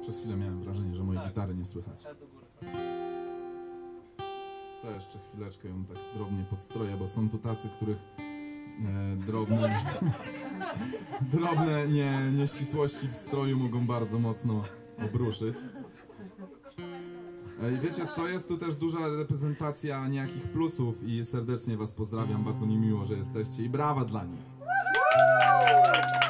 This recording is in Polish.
Przez chwilę miałem wrażenie, że mojej gitary nie słychać. To jeszcze chwileczkę ją tak drobnie podstroję, bo są tu tacy, których drobne nieścisłości w stroju mogą bardzo mocno obruszyć. I wiecie co, jest tu też duża reprezentacja niejakich plusów i serdecznie was pozdrawiam, bardzo mi miło, że jesteście i brawa dla nich.